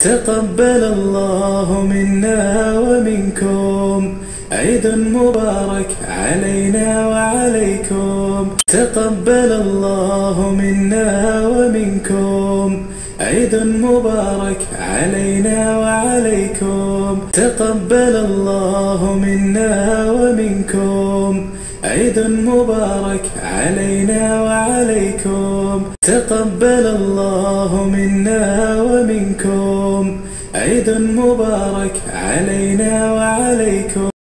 تقبل الله منا ومنكم، عيد مبارك علينا وعليكم. تقبل الله منا ومنكم، عيد مبارك علينا وعليكم. تقبل الله منا ومنكم، عيد مبارك علينا وعليكم. تقبل الله منا ومنكم، عيد مبارك علينا وعليكم.